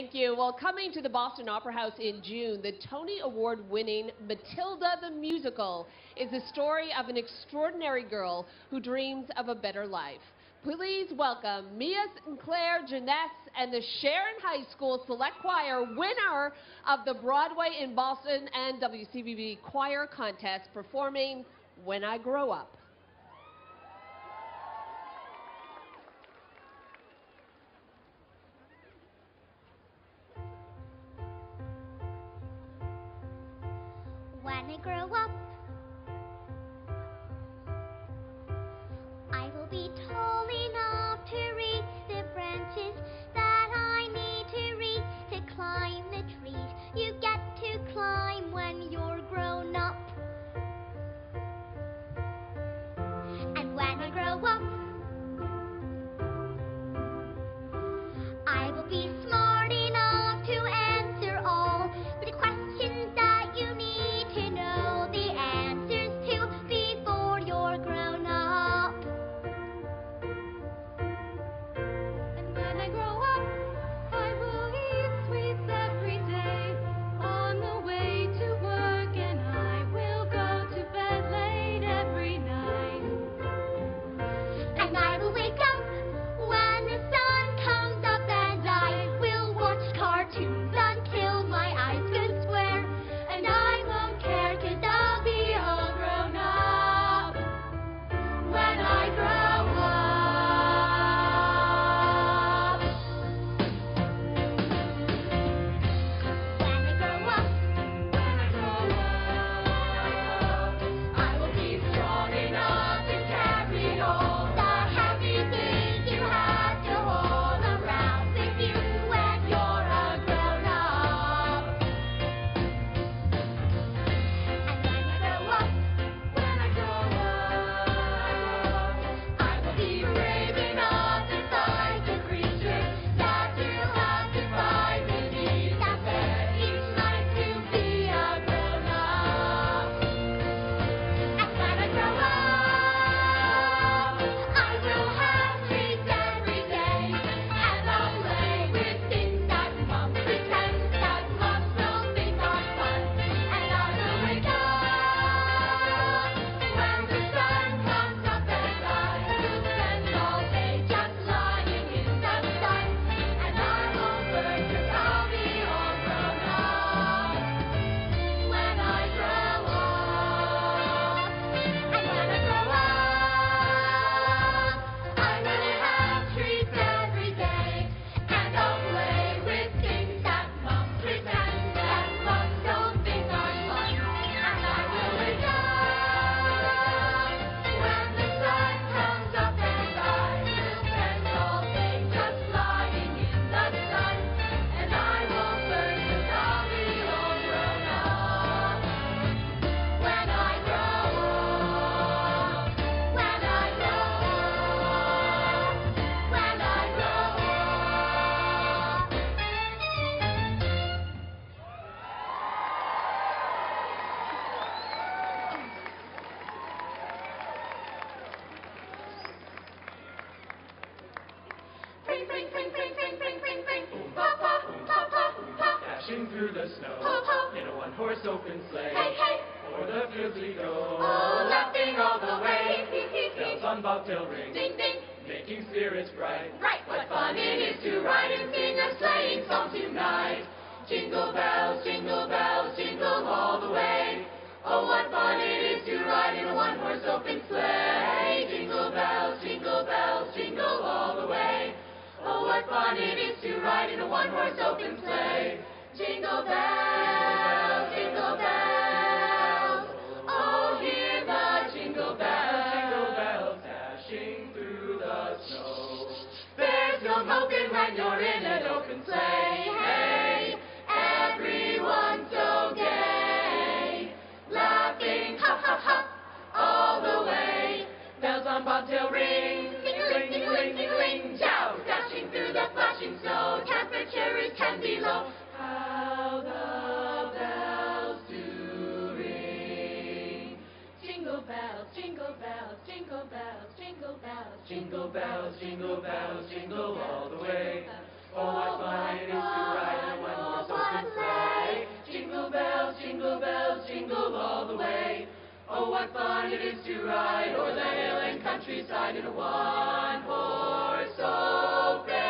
Thank you. Well, coming to the Boston Opera House in June, the Tony Award-winning Matilda the Musical is the story of an extraordinary girl who dreams of a better life. Please welcome Sinclair Jenness and the Sharon High School Select Choir, winner of the Broadway in Boston and WCBB Choir Contest, performing When I Grow Up. When I grow up, I will be tall enough to reach the branches that I need to reach to climb the trees you get to climb when you're grown up. And when I grow up, I will be smart enough to answer all the questions that you need to know the answers to before you're grown up. And when I grow up, I will eat sweets every day on the way to work, and I will go to bed late every night. And I will wake up when the sun comes up, and I will watch cartoons until my eyes go square, and I won't care 'cause I'll be all grown up when I grow up. When I grow up, I will be strong enough to carry all the heavy things you have to haul around with you when you're a grown up. And when I grow up, I will be brave enough to fight the creatures that you have to fight beneath that bed each night to be a grown up. And when I grow up, I will have treats every day, and I'll play with things that Mom pretends that Mom will think are fun. And I will wake up when the sun comes up, and I will spend all day just lying in the sun. And I won't burn 'cause I'll be all grown up when I grow up. And when I grow up, I will have treats every day, and I'll play with things that Mom pretends that Mom don't think are fun. And I will wake up when the sun comes up, and I will spend all day just lying in the sun. And I won't burn 'cause I'll be all grown up when I grow up. When I grow up. When I grow up. Ring, ring, ring, ring, ring, ring, ring, ring. Pa, pa, pa, pa, pa. Dashing through the snow Pa, pa. in a one-horse open sleigh. Hey, hey. O'er the fields we go, Oh, laughing all the way. bells on bobtail ring, Ding, ding. making spirits bright. Right, what fun it is to ride and sing a sleighing song tonight. Jingle bells, jingle all the way. Oh, what fun it is to ride in a one-horse open sleigh. Jingle bells, jingle all the way. Oh, what fun it is to ride in a one-horse open sleigh. Jingle bells, jingle bells. Oh, hear the jingle bells. Jingle bells dashing through the snow. There's no moping when you're in an open sleigh. Hey, everyone's so gay, laughing ha ha ha all the way. Bells on bobtail ring, ding-a-ling, ding-a-ling, ding-a-ling, jow, dashing through the flashing snow. Temperature is 10 below. How the bells do ring. Jingle bells, jingle bells, jingle bells, jingle bells, Jingle bells, jingle all the way. Oh, what fun it is to ride what fun it is to ride o'er the hill and countryside in a one-horse open